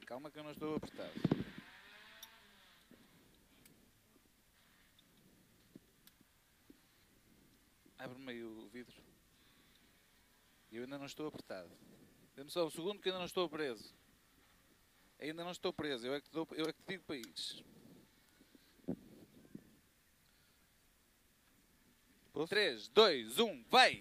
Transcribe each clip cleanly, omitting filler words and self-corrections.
calma que eu não estou apertado. Abre-me aí o vidro. Eu ainda não estou apertado. Dê-me só um segundo que ainda não estou preso. Ainda não estou preso, eu é que te digo país. 3, 2, 1, vai!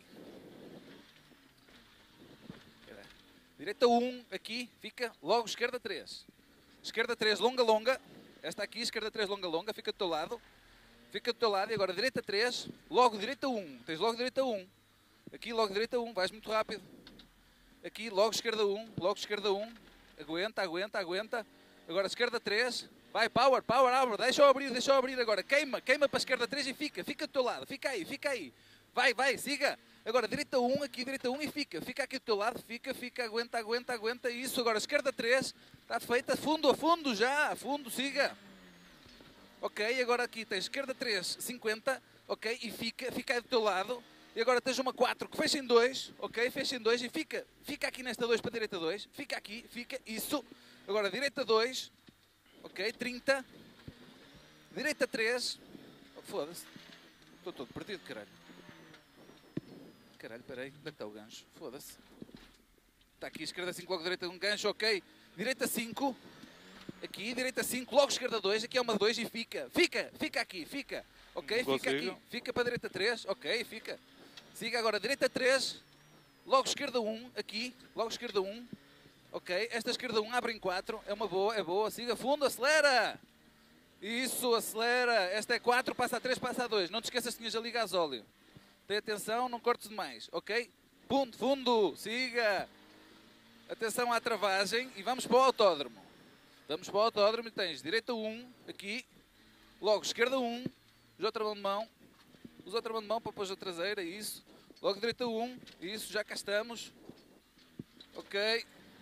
Direita 1, aqui, fica, logo esquerda 3. Esquerda 3, longa, longa. Esta aqui, esquerda 3, longa, longa, fica do teu lado. Fica do teu lado e agora direita 3, logo direita 1. Tens logo direita 1. Aqui, logo direita 1, vais muito rápido. Aqui, logo esquerda 1, logo esquerda 1. Aguenta, aguenta, aguenta. Agora esquerda 3. Vai, power, power, abre. Deixa eu abrir agora. Queima, queima para a esquerda 3 e fica do teu lado. Fica aí, fica aí. Vai, vai, siga. Agora direita 1, aqui direita 1 e fica. Fica aqui do teu lado, fica, aguenta, aguenta, aguenta. Isso, agora esquerda 3. Está feita, a fundo já, a fundo, siga. Ok, agora aqui tens esquerda 3, 50. Ok, e fica aí do teu lado. E agora tens uma 4 que fecha em 2, ok? Fecha em 2 e fica aqui nesta 2 para a direita 2. Fica aqui, fica, isso. Agora direita 2, ok? 30. Direita 3. Oh, foda-se. Estou todo perdido, caralho. Caralho, peraí. Onde é que está o gancho? Foda-se. Está aqui, esquerda 5, logo direita 1, gancho, ok. Direita 5. Aqui, direita 5, logo esquerda 2. Aqui é uma 2 e fica. Fica aqui, fica. Ok, fica aqui. Fica para a direita 3, ok, fica. Siga agora, direita 3, logo esquerda 1, aqui, logo esquerda 1, ok, esta esquerda 1 abre em 4, é boa, siga fundo, acelera, isso, acelera, esta é 4, passa a 3, passa a 2, não te esqueças que tinhas ali gasóleo, tem atenção, não cortes demais, ok, fundo, siga, atenção à travagem e vamos para o autódromo, e tens direita 1, aqui, logo esquerda 1, usa outra mão de mão, para pôr a traseira, isso. Logo direita 1, isso, já cá estamos. Ok.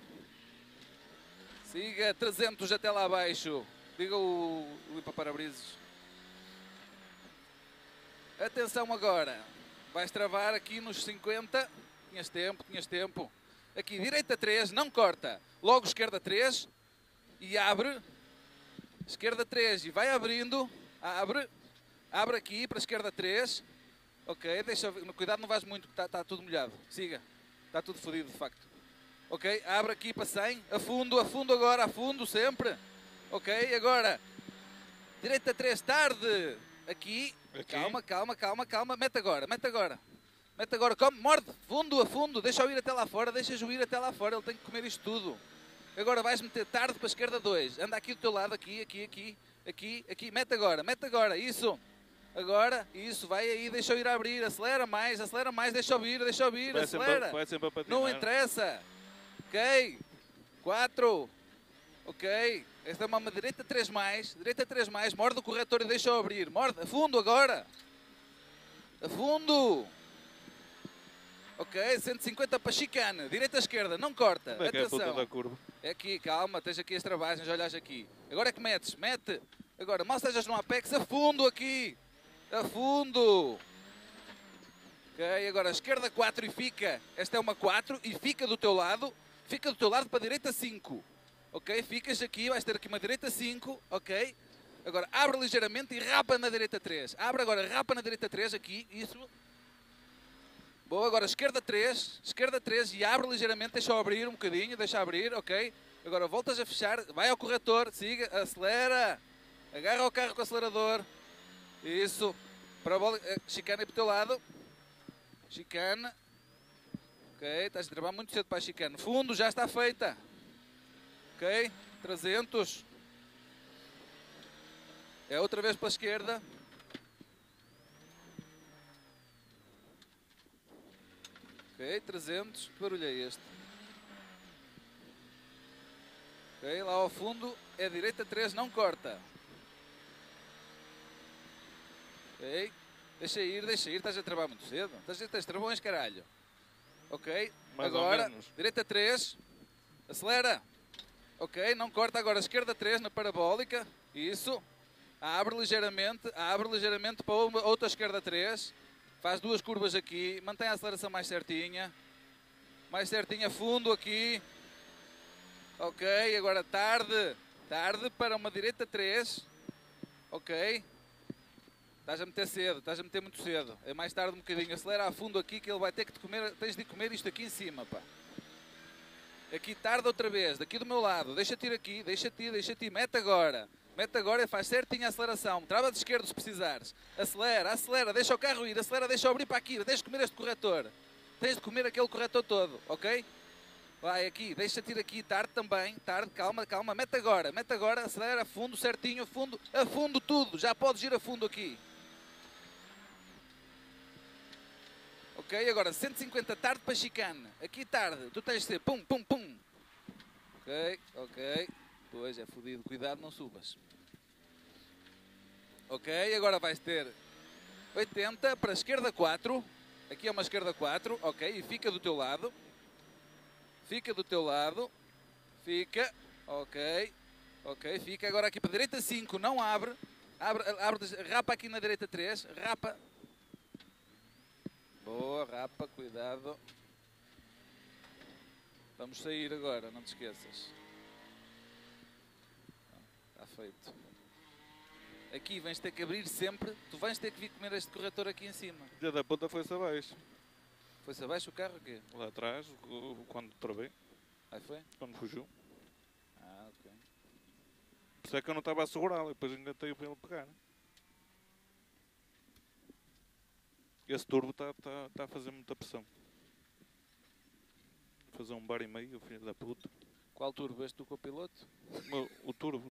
Siga, 300 até lá abaixo. Liga o limpa-parabrisas. Atenção agora. Vais travar aqui nos 50. Tinhas tempo. Aqui, direita 3, não corta. Logo esquerda 3 e abre. Esquerda 3 e vai abrindo. Abre. Abre aqui para a esquerda 3. Ok, deixa ver. Cuidado, não vais muito, está tudo molhado. Siga. Está tudo fodido, de facto. Ok, abre aqui para 100. A fundo agora, a fundo sempre. Ok, agora. Direita 3, tarde. Aqui. Calma. Mete agora. Come, morde. A fundo. Deixa-o ir até lá fora. Ele tem que comer isto tudo. Agora vais meter tarde para a esquerda 2. Anda aqui do teu lado, aqui. Mete agora. Isso. Agora, isso, vai aí, deixa-o ir a abrir, acelera mais, deixa-o vir, acelera. Vai sempre a patinar. Não interessa. Ok. 4. Ok. Esta é uma direita 3 mais, morde o corretor e deixa-o abrir. Morde, a fundo agora. A fundo. Ok, 150 para chicane, direita esquerda, não corta. Onde é que atenção. é a puta da curva? É aqui, calma, tens aqui as travagens, olhas aqui. Agora é que mete. Agora, mal estejas no Apex, a fundo aqui. A fundo. Ok, agora esquerda 4 e fica. Esta é uma 4 e fica do teu lado. Para a direita 5. Ok, ficas aqui, vais ter aqui uma direita 5. Ok. Agora abre ligeiramente e rapa na direita 3. Abre agora, rapa na direita 3 aqui. Isso. Boa, agora esquerda 3 e abre ligeiramente, deixa abrir um bocadinho, ok. Agora voltas a fechar, vai ao corretor, siga, acelera. Agarra o carro com o acelerador. Isso. Para a bola, chicane aí para o teu lado. Chicane. Ok, estás a trabalhar muito cedo para a chicane. Fundo, já está feita. Ok, 300. É outra vez para a esquerda. Ok, 300. Que barulho é este? Ok, lá ao fundo é direita 3, não corta. Ok, deixa ir, estás a trabalhar muito cedo. Tens travões, caralho. Ok, Mais agora, direita 3, acelera. Ok, não corta agora, esquerda 3 na parabólica. Isso. Abre ligeiramente para outra esquerda 3. Faz 2 curvas aqui, mantém a aceleração mais certinha. Fundo aqui. Ok, agora tarde. Tarde para uma direita 3. Ok. Estás a meter cedo, estás a meter muito cedo. É mais tarde um bocadinho. Acelera a fundo aqui que ele vai ter que te comer. Tens de comer isto aqui em cima, pá. Aqui tarde outra vez, daqui do meu lado. Deixa-te ir aqui, deixa-te ir. Mete agora e faz certinho a aceleração. Trava de esquerdo se precisares. Acelera, acelera, deixa o carro ir. Acelera, deixa abrir para aqui. Tens de comer este corretor. Tens de comer aquele corretor todo, ok? Vai aqui, deixa-te ir aqui, tarde também, tarde, calma, calma, mete agora, acelera a fundo, certinho, a fundo tudo, já podes ir a fundo aqui. Ok, agora 150 tarde para chicane, aqui tarde, tu tens de ser pum, pum, pum. Ok, pois é fodido, cuidado, não subas. Ok, agora vais ter 80 para a esquerda 4, aqui é uma esquerda 4, ok, e fica do teu lado. Fica do teu lado. Fica. Ok. Ok, fica. Agora aqui para a direita 5. Não abre. Rapa aqui na direita 3. Rapa. Boa, rapa. Cuidado. Vamos sair agora, não te esqueças. Está feito. Aqui vais ter que abrir sempre. Tu vais ter que vir comer este corretor aqui em cima. O dia da puta foi-se abaixo. Foi-se abaixo o carro o quê? Lá atrás, quando travei. Aí foi? Quando fugiu. Ah, ok. Por isso é que eu não estava a segurá-lo, depois ainda tenho para ele pegar. Esse turbo está a fazer muita pressão. Vou fazer um bar e meio, filho da puta. Qual turbo? Este do copiloto? O turbo.